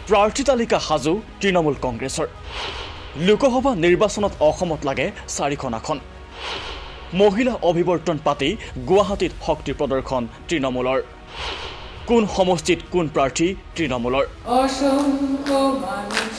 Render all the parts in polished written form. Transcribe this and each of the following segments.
প্ৰাৰ্থী তালিকা সাজু তৃণমূল কংগ্ৰেছৰ লোকসভা নিৰ্বাচনত অসমত লাগে 4খন আসন মহিলা অভিৱৰ্তন পাতি গুৱাহাটীত শক্তি প্ৰদৰ্শন তৃণমূলৰ কোন সমষ্টিত কোন প্ৰাৰ্থী তৃণমূলৰ অসংখ্য মানুষ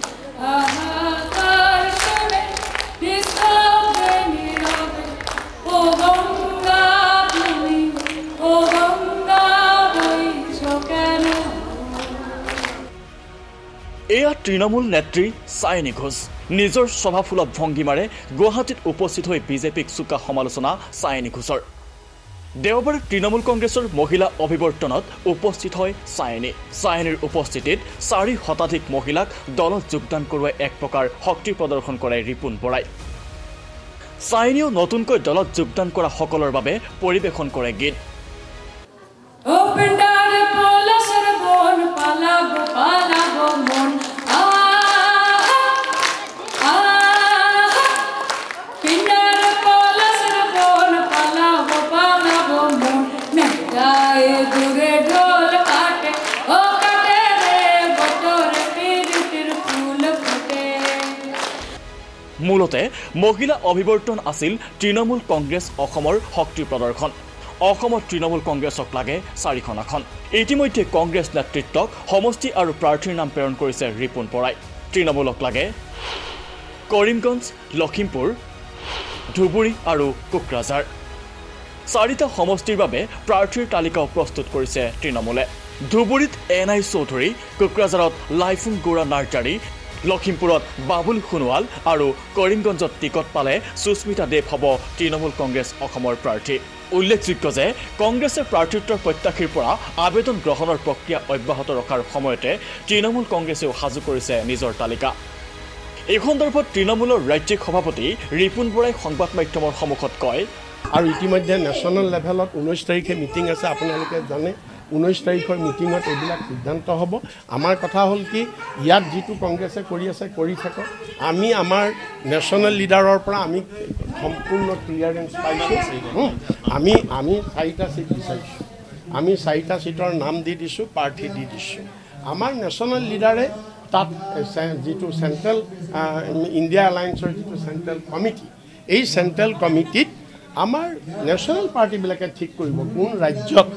এয়া তৃণমূল নেত্ৰী চাইনী ঘোষ নিজৰ স্বভাৱসুলভ ভংগীমাৰে গুৱাহাটীত উপস্থিত হৈ বিজেপিক চোকা সমালোচনা চাইনী ঘোষৰ দেওবাৰে তৃণমূল কংগ্ৰেছৰ মহিলা অভিৱৰ্তনত উপস্থিত হয় চাইনীৰ উপস্থিতিত 4 শতাধিক মহিলাক দলত যোগদান কৰোৱাই এক প্ৰকাৰ শক্তি প্ৰদৰ্শন কৰে ৰিপুন বৰাই চাইনীও নতুনকৈ দলত যোগদান কৰা সকলৰ বাবে পৰিৱেশন কৰে গীত মূলতে মহিলা অভিৱৰ্তন আছিল তৃণমূল কংগ্ৰেছ অসমৰ শক্তি প্ৰদৰ্শন অসমত তৃণমূল কংগ্ৰেছক লাগে 4খন আসন ইতিমধ্যে কংগ্ৰেছ নেতৃত্বক সমষ্টি আৰু প্ৰাৰ্থীৰ নাম প্ৰেৰণ কৰিছে ৰিপুন বৰাই তৃণমূলক লাগে কৰিমগঞ্জ লখিমপুৰ ধুবুৰী আৰু কোকৰাঝাৰ 4টা সমষ্টিৰ বাবে প্ৰাৰ্থীৰ তালিকাও প্ৰস্তুত কৰিছে তৃণমূলে ধুবুৰীত এনআই চৌধুৰী কোকৰাঝাৰত লাইফুং গৌৰা নাৰ্জাৰী লখিমপুৰত বাবুল সোণোৱাল আৰু কৰিমগঞ্জত টিকট পালে সুস্মিতা দেৱ হ'ব তৃণমূল কংগ্ৰেছ অসমৰ প্ৰাৰ্থী উল্লেখযোগ্য যে কংগ্ৰেছে প্ৰাৰ্থীত্বৰ প্ৰত্যাশীৰ পৰা আবেদন গ্ৰহণৰ প্ৰক্ৰিয়া অব্যাহত ৰখাৰ সময়তে তৃণমূল কংগ্ৰেছেও সাজু কৰিছে নিজৰ তালিকা এই সন্দৰ্ভত তৃণমূলৰ ৰাজ্যিক সভাপতি ৰিপুন বৰাই সংবাদ মাধ্যমৰ সন্মুখত কয় আৰু ইতিমধ্যে নেশ্যনেল লেভেলত 19 তাৰিখে মিটিং আছে আপোনালোকে জানে 19 তাৰিখৰ মিটিঙত এইবিলাক সিদ্ধান্ত হ'ব আমাৰ কথা হ'ল কি ইয়াত যিটো কংগ্ৰেছে কৰি আছে কৰি থাকক আমি আমাৰ নেশ্যনেল লিডাৰৰ পৰা আমি সম্পূৰ্ণ ক্লিয়াৰেন্স পাইছোঁ আমি 4টা সিট বিচাৰিছোঁ আমি 4টা সিটৰ নাম দি দিছোঁ প্ৰাৰ্থী দি দিছোঁ আমাৰ নেশ্যনেল লিডাৰে তাত যিটো চেণ্ট্ৰেল ইণ্ডিয়া এলায়েন্সৰ যিটো চেণ্ট্ৰেল কমিটি এই চেণ্ট্ৰেল কমিটিত আমাৰ নেশ্যনেল পাৰ্টিবিলাকে ঠিক কৰিব কোন ৰাজ্যত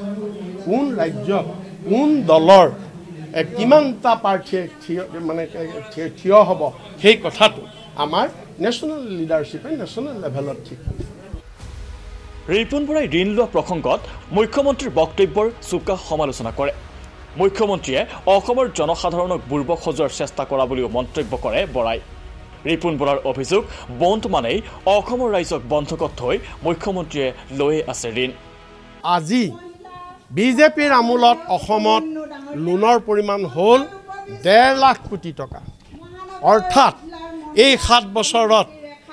কোন দলৰ কিমানটা প্ৰাৰ্থীয়ে মানে থিয় হ'ব সেই কথাটো আমাৰ নেশ্যনেল লিডাৰশ্বিপে নেশ্যনেল লেভেলত ঠিক কৰিব ৰিপুন বৰাই ঋণ লোৱা প্ৰসংগত মুখ্যমন্ত্ৰীৰ বক্তব্যৰ চোকা সমালোচনা কৰে মুখ্যমন্ত্ৰীয়ে অসমৰ জনসাধাৰণক বুৰ্বক সজোৱাৰ চেষ্টা কৰা বুলিও মন্তব্য কৰে বৰাই ৰিপুন বৰাৰ অভিযোগ বন্ধ মানেই অসমৰ ৰাইজক বন্ধকত থৈ মুখ্যমন্ত্ৰীয়ে লৈয়ে আছে ঋণ আজি বিজেপিৰ আমোলত অসমত লোনৰ পৰিমাণ হ'ল 1.5 লাখ কোটি টকা অৰ্থাৎ এই 7 বছৰত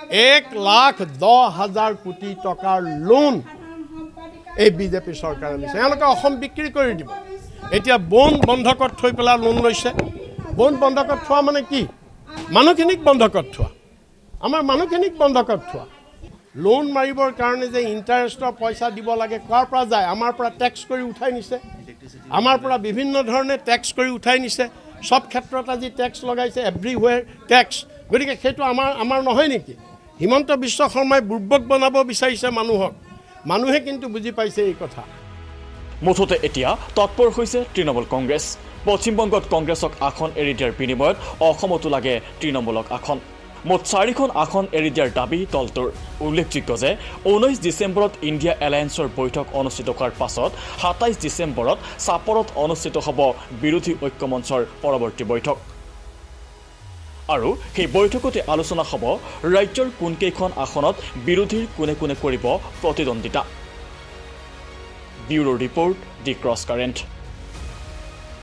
1,10,000 কোটি টকাৰ লোন এই বিজেপি চৰকাৰে লৈছে এওঁলোকে অসম বিক্ৰী কৰি দিব এতিয়া বন্ধকত থৈ পেলাই লোন লৈছে বন্ধকত থোৱা মানে কি মানুহখিনিক বন্ধকত থোৱা আমাৰ মানুহখিনিক বন্ধকত থোৱা লোন মাৰিবৰ কাৰণে যে ইণ্টাৰেষ্টৰ পইচা দিব লাগে কোৱাৰ পৰা যায় আমাৰ পৰা টেক্স কৰি উঠাই নিছে আমাৰ পৰা বিভিন্ন ধৰণে টেক্স কৰি উঠাই নিছে সব ক্ষেত্ৰত আজি টেক্স লগাইছে এভৰিৱেৰ টেক্স গতিকে সেইটো আমাৰ নহয় নেকি হিমন্ত বিশ্ব শৰ্মাই বুৰ্বক বনাব বিচাৰিছে মানুহে কিন্তু বুজি পাইছে এই কথা মুঠতে এতিয়া তৎপৰ হৈছে তৃণমূল কংগ্ৰেছ পশ্চিমবংগত কংগ্ৰেছক আসন এৰি দিয়াৰ বিনিময়ত অসমতো লাগে তৃণমূলক আসন মোট 4খন আসন এৰি দিয়াৰ দাবী দলটোৰ উল্লেখযোগ্য যে 19 ডিচেম্বৰত ইণ্ডিয়া এলায়েন্সৰ বৈঠক অনুষ্ঠিত হোৱাৰ পাছত 27 ডিচেম্বৰত চাপৰত অনুষ্ঠিত হ'ব বিৰোধী ঐক্যমঞ্চৰ পৰৱৰ্তী বৈঠক আৰু সেই বৈঠকতে আলোচনা হ'ব ৰাজ্যৰ কোনকেইখন আসনত বিৰোধীৰ কোনে কোনে কৰিব প্ৰতিদ্বন্দ্বিতা bureau report the cross current